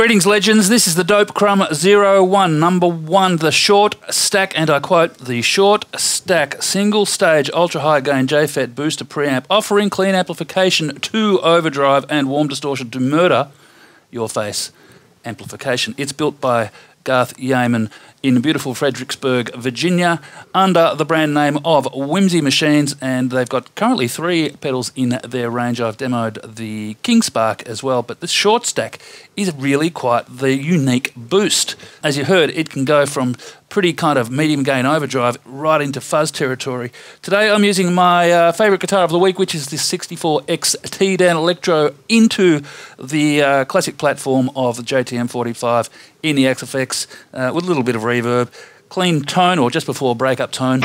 Greetings, legends. This is the Dope Crumb 01, number 1, the short stack, and I quote, the short stack single stage ultra high gain JFET booster preamp offering clean amplification to overdrive and warm distortion to murder your face amplification. It's built by Garth Yeaman in beautiful Fredericksburg, Virginia, under the brand name of Whimsy Machines, and they've got currently 3 pedals in their range. I've demoed the King Spark as well, but this short stack is really quite the unique boost. As you heard, it can go from pretty kind of medium gain overdrive right into fuzz territory. Today I'm using my favourite guitar of the week, which is this 64XT Danelectro, into the classic platform of the JTM45 in the XFX with a little bit of reverb, clean tone, or just before breakup tone.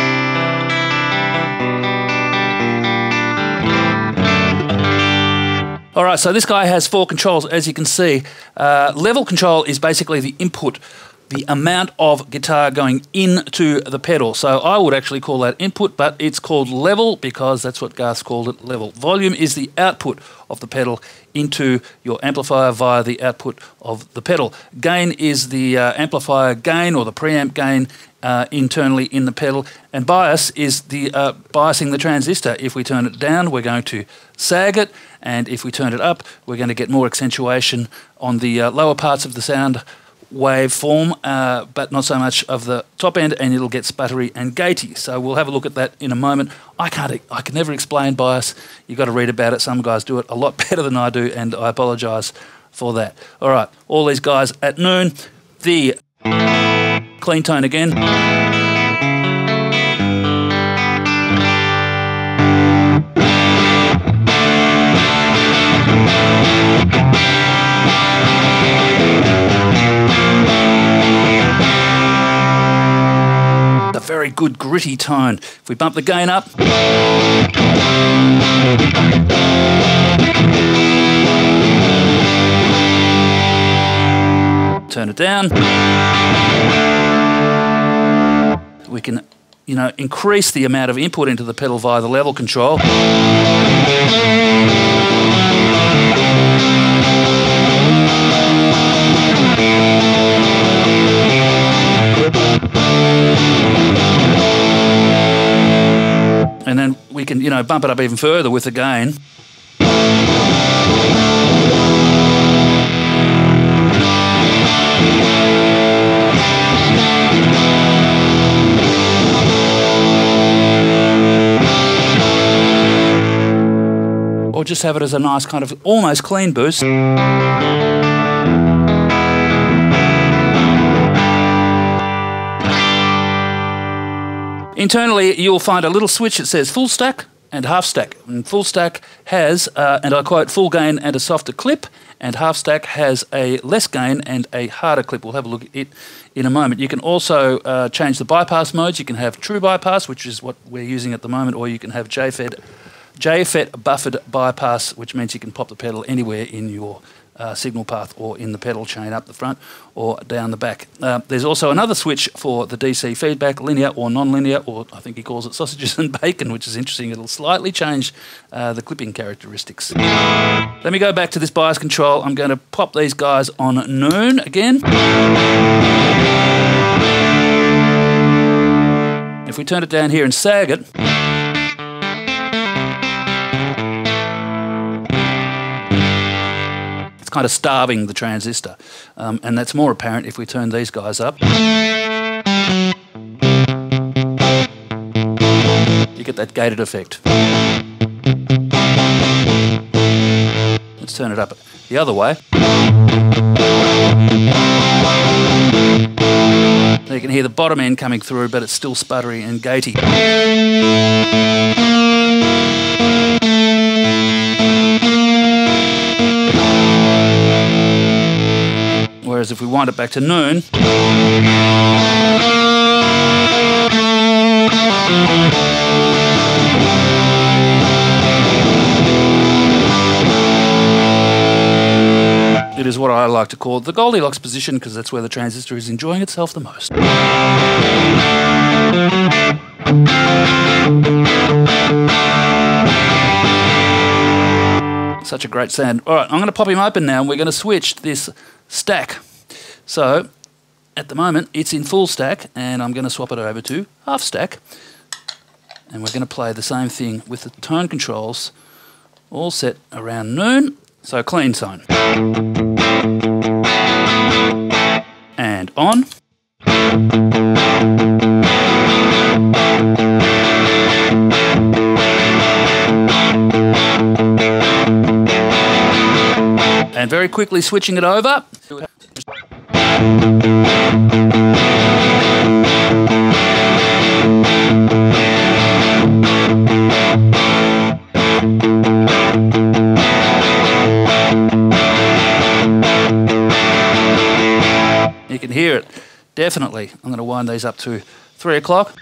Alright, so this guy has 4 controls, as you can see. Level control is basically the input, the amount of guitar going into the pedal. So I would actually call that input, but it's called level because that's what Garth's called it, level. Volume is the output of the pedal into your amplifier via the output of the pedal. Gain is the amplifier gain or the preamp gain internally in the pedal. And bias is the biasing the transistor. If we turn it down, we're going to sag it, and if we turn it up, we're going to get more accentuation on the lower parts of the sound waveform, but not so much of the top end, and it'll get sputtery and gatey. So we'll have a look at that in a moment. I can never explain bias. You've got to read about it. Some guys do it a lot better than I do, and I apologise for that. All right, all these guys at noon. The clean tone again. Very good gritty tone. If we bump the gain up, turn it down, we can, increase the amount of input into the pedal via the level control. And then we can, bump it up even further with the gain. Or just have it as a nice kind of almost clean boost. Internally, you'll find a little switch that says full stack and half stack. And full stack has, and I quote, full gain and a softer clip, and half stack has a less gain and a harder clip. We'll have a look at it in a moment. You can also change the bypass modes. You can have true bypass, which is what we're using at the moment, or you can have JFET buffered bypass, which means you can pop the pedal anywhere in your signal path or in the pedal chain up the front or down the back. There's also another switch for the DC feedback, linear or non-linear, or I think he calls it sausages and bacon, which is interesting. It'll slightly change the clipping characteristics. Let me go back to this bias control. I'm going to pop these guys on noon again. If we turn it down here and sag it, kind of starving the transistor, and that's more apparent if we turn these guys up. You get that gated effect. Let's turn it up the other way. So you can hear the bottom end coming through, but it's still sputtery and gatey. Whereas if we wind it back to noon, it is what I like to call the Goldilocks position, because that's where the transistor is enjoying itself the most. Such a great sound. All right, I'm going to pop him open now, and we're going to switch this stack. So at the moment it's in full stack, and I'm going to swap it over to half stack, and we're going to play the same thing with the tone controls all set around noon. So clean tone and on. And very quickly switching it over. You can hear it, definitely. I'm going to wind these up to 3 o'clock.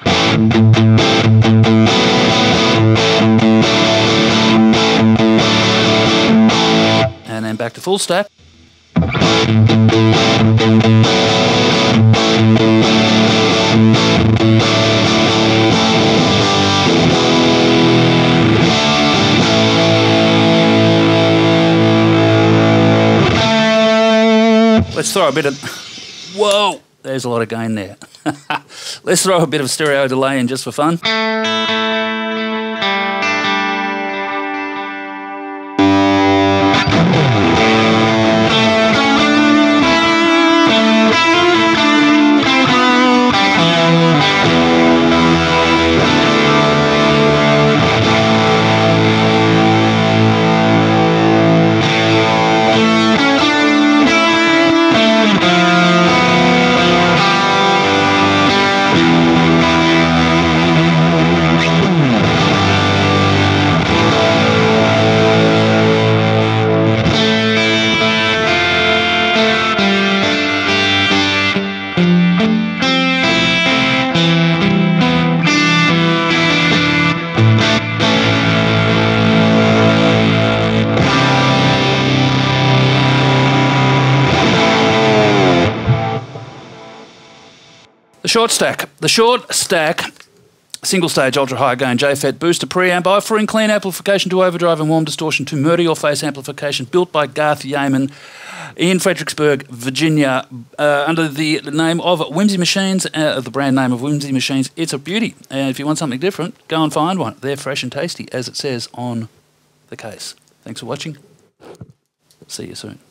And then back to full stack. Let's throw a bit of... Whoa! There's a lot of gain there. Let's throw a bit of stereo delay in just for fun. The short stack. The short stack, single stage ultra high gain JFET booster preamp offering clean amplification to overdrive and warm distortion to murder your face amplification, built by Garth Yeaman in Fredericksburg, Virginia, under the name of Whimsy Machines, the brand name of Whimsy Machines. It's a beauty, and if you want something different, go and find one. They're fresh and tasty, as it says on the case. Thanks for watching. See you soon.